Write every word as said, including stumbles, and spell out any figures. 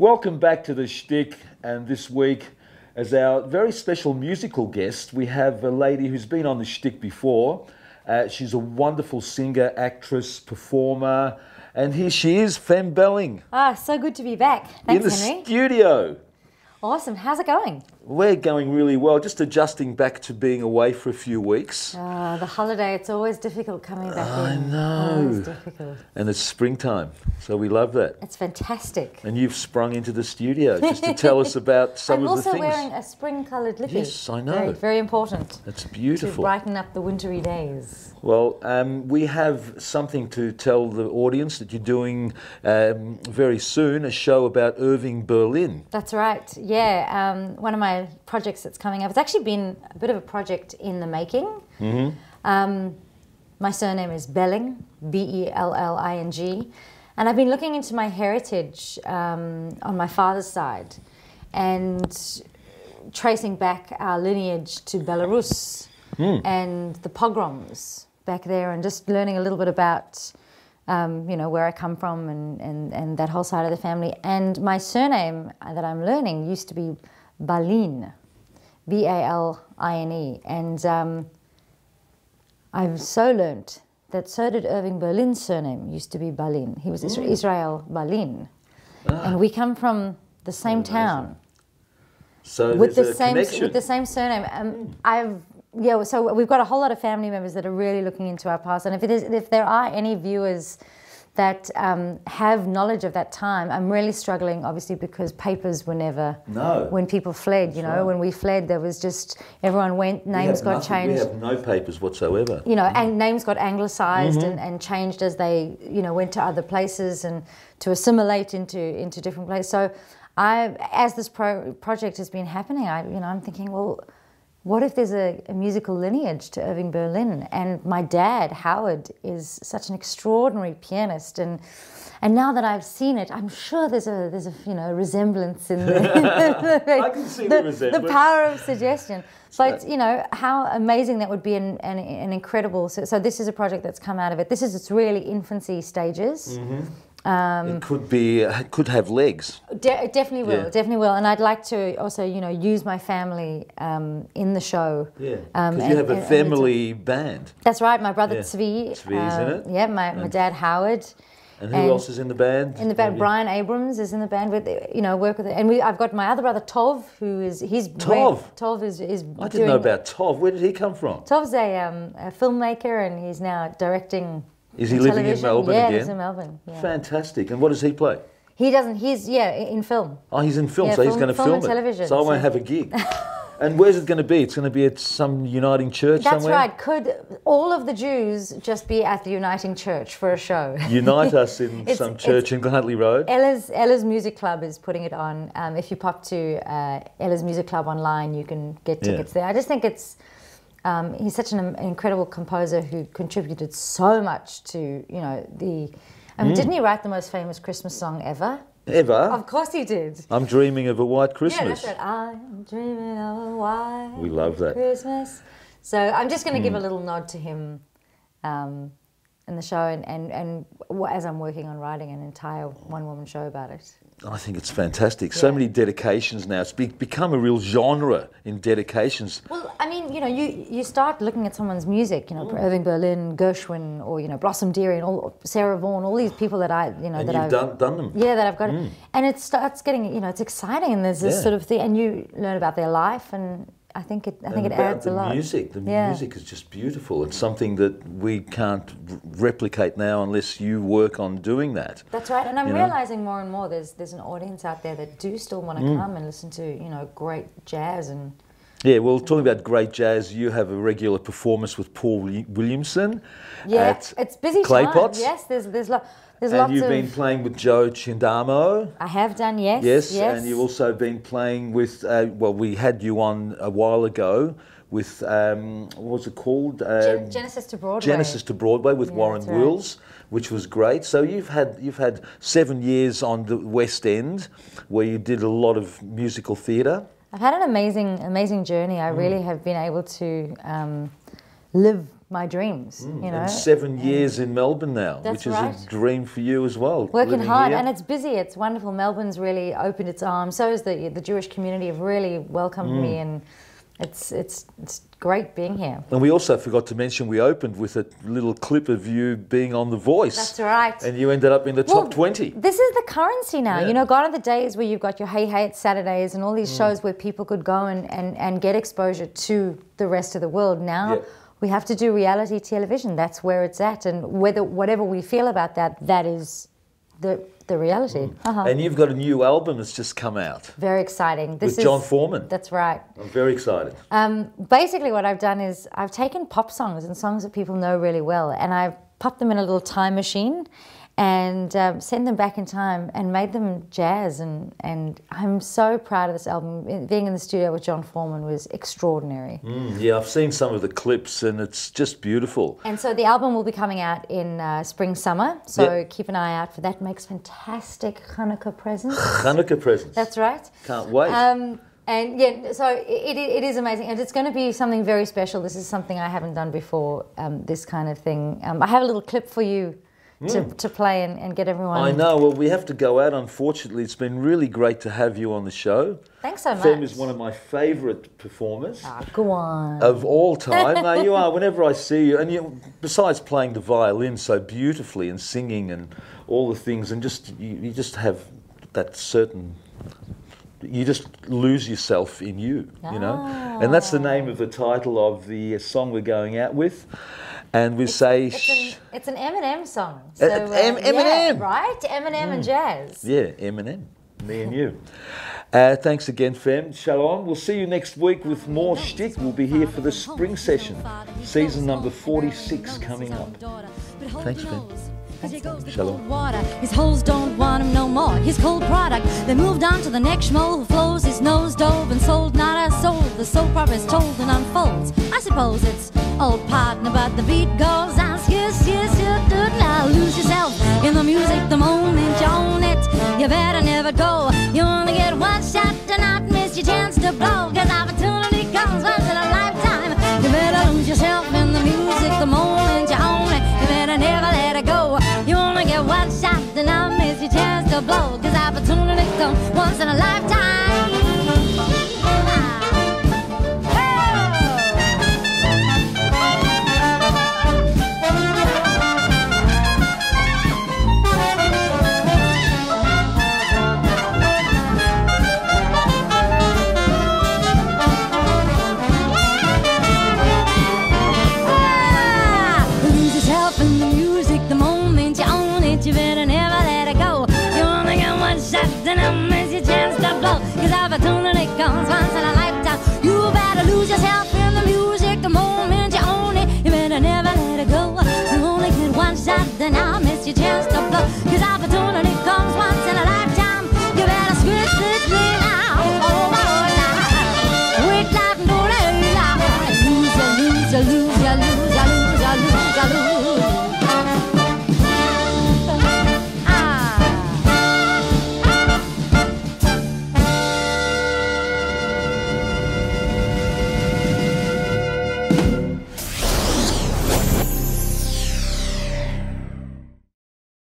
Welcome back to the Shtick, and this week, as our very special musical guest, we have a lady who's been on the Shtick before. Uh, she's a wonderful singer, actress, performer, and here she is, Fem Belling. Ah, so good to be back. Thanks, in the Henry. studio. Awesome. How's it going? We're going really well, just adjusting back to being away for a few weeks. Uh, the holiday, it's always difficult coming back I in. know. Always difficult. And it's springtime, so we love that. It's fantastic. And you've sprung into the studio just to tell us about some I'm of the things. I'm also wearing a spring-coloured lippy. Yes, I know. Very, very important. That's beautiful. To brighten up the wintry days. Well, um, we have something to tell the audience that you're doing um, very soon, a show about Irving, Berlin. That's right, yeah. Um, one of my projects that's coming up, it's actually been a bit of a project in the making. Mm-hmm. Um, my surname is Belling, B E L L I N G, and I've been looking into my heritage um, on my father's side and tracing back our lineage to Belarus mm. and the pogroms back there, and just learning a little bit about um, you know, where I come from and, and, and that whole side of the family. And my surname that I'm learning used to be Balin, B A L I N E, and um, I've so learnt that so did Irving Berlin's surname used to be Balin. He was Isra Israel Balin, ah. and we come from the same town. So with the a same connection. with the same surname. Um, mm. I've yeah. So we've got a whole lot of family members that are really looking into our past, and if it is, if there are any viewers that um, have knowledge of that time, I'm really struggling, obviously, because papers were never. No. When people fled, you That's know, right. when we fled, there was just everyone went, names got nothing, changed. We have no papers whatsoever. You know, mm-hmm. and names got anglicized mm-hmm. and, and changed as they, you know, went to other places and to assimilate into into different places. So, I, as this pro project has been happening, I, you know, I'm thinking, well, what if there's a, a musical lineage to Irving Berlin? And my dad, Howard, is such an extraordinary pianist, and and now that I've seen it, I'm sure there's a there's a you know resemblance in the I can see the, the resemblance. The power of suggestion. But you know how amazing that would be, an an, an incredible. So, so this is a project that's come out of it. This is its really infancy stages. Mm-hmm. Um, it could be, it could have legs. De it definitely will, yeah. definitely will. And I'd like to also, you know, use my family um, in the show. Yeah, because um, you have and, a and, family and band. That's right, my brother yeah. Tzvi. Tzvi's um, in it. Yeah, my, my dad Howard. And who and else is in the band? In the band, Maybe? Brian Abrams is in the band with, you know, work with it. And we, I've got my other brother Tov, who is, he's... Tov? Tov is, is I didn't know about Tov. Where did he come from? Tov's a, um, a filmmaker, and he's now directing. Is he living in Melbourne yeah, again? Yeah, he's in Melbourne. Yeah. Fantastic. And what does he play? He doesn't, he's, yeah, in film. Oh, he's in film, yeah, so film, he's going to film film, and it. television. So I won't so. have a gig. And where's it going to be? It's going to be at some Uniting Church That's somewhere? That's right. Could all of the Jews just be at the Uniting Church for a show? Unite us in some church in Huntley Road? Ella's, Ella's Music Club is putting it on. Um, if you pop to uh, Ella's Music Club online, you can get tickets yeah. there. I just think it's... Um, he's such an incredible composer who contributed so much to, you know, the... I mean, mm. didn't he write the most famous Christmas song ever? Ever? Of course he did. I'm dreaming of a white Christmas. Yeah, that's right. I'm dreaming of a white we love that. Christmas. So I'm just going to mm. give a little nod to him um, in the show, and, and, and as I'm working on writing an entire one-woman show about it. I think it's fantastic. Yeah. So many dedications now. It's be become a real genre in dedications. Well, I mean, you know, you, you start looking at someone's music, you know, mm. Irving Berlin, Gershwin, or, you know, Blossom Dearie, and all, Sarah Vaughan, all these people that I, you know, and that you've I've done, done them. Yeah, that I've got. Mm. And it starts getting, you know, it's exciting, and there's this yeah. sort of thing, and you learn about their life, and I think it, I think and it adds the a lot. Music, the yeah. music is just beautiful. It's something that we can't r replicate now unless you work on doing that. That's right, and I'm you realizing know? more and more there's there's an audience out there that do still want to mm. come and listen to, you know, great jazz and. Yeah, well, talking about great jazz, you have a regular performance with Paul Williamson. Yeah, at it's busy Claypots. time. Yes, there's there's lot. There's and lots you've of, been playing with Joe Chindamo. I have done, yes. Yes, yes. and you've also been playing with, uh, well, we had you on a while ago with, um, what was it called? Um, Genesis to Broadway. Genesis to Broadway with yeah, Warren right. Wills, which was great. So you've had, you've had seven years on the West End where you did a lot of musical theatre. I've had an amazing, amazing journey. I mm. really have been able to um, live my dreams, Mm, you know. and seven years in Melbourne now, That's which is right. a dream for you as well. Working living hard, here. and it's busy. It's wonderful. Melbourne's really opened its arms. So is the the Jewish community have really welcomed Mm. me, and it's it's it's great being here. And we also forgot to mention we opened with a little clip of you being on The Voice. That's right. And you ended up in the Well, top twenty. This is the currency now. Yeah. You know, gone are the days where you've got your Hey Hey It's Saturdays and all these Mm. shows where people could go and, and, and get exposure to the rest of the world. Now Yeah. we have to do reality television. That's where it's at. And whether whatever we feel about that, that is the the reality. Uh-huh. And you've got a new album that's just come out Very exciting. This with is, John Foreman. That's right. I'm very excited. Um, basically, what I've done is I've taken pop songs and songs that people know really well, and I've popped them in a little time machine and um, sent them back in time and made them jazz. And, and I'm so proud of this album. Being in the studio with John Foreman was extraordinary. Mm, yeah, I've seen some of the clips and it's just beautiful. And so the album will be coming out in uh, spring, summer. So Yep. keep an eye out for that. Makes fantastic Hanukkah presents. Hanukkah presents. That's right. Can't wait. Um, and yeah, so it, it is amazing, and it's going to be something very special. This is something I haven't done before, um, this kind of thing. Um, I have a little clip for you to, Mm. to play and, and get everyone. I know. Well, we have to go out, unfortunately. It's been really great to have you on the show. Thanks so much. Fem is one of my favourite performers Ah, go on. of all time. No, you are. Whenever I see you, and you, besides playing the violin so beautifully and singing and all the things, and just you, you just have that certain. You just lose yourself in you, you know, and that's the name of the title of the song we're going out with. And we say, It's an, it's an Eminem song. Uh, So, M- yeah, Eminem. right? Eminem and jazz. yeah, Eminem, me and you. Uh, thanks again, Fem. Shalom. We'll see you next week with more Shtick. We'll be here for the spring session, season number forty-six coming up. Thanks, Fem. Shalom. Water. His hoes don't want him no more. His cold product. They moved on to the next schmo who flows his nose dove and sold not a soul. The soap opera is told and unfolds. I suppose it's old partner, but the beat goes on. Yes, yes, yes, do it now. Lose yourself in the music the moment you own it. You better never go. You only get one shot to not miss your chance to blow. Cause opportunity comes once in a lifetime. You better lose yourself in the music the moment you own it. You better never let it go. You only get one shot to not miss your chance to blow. Cause opportunity comes once in a lifetime. You better never let it go. You only get one shot, then I'll miss your chance to blow. Cause opportunity comes once in a lifetime.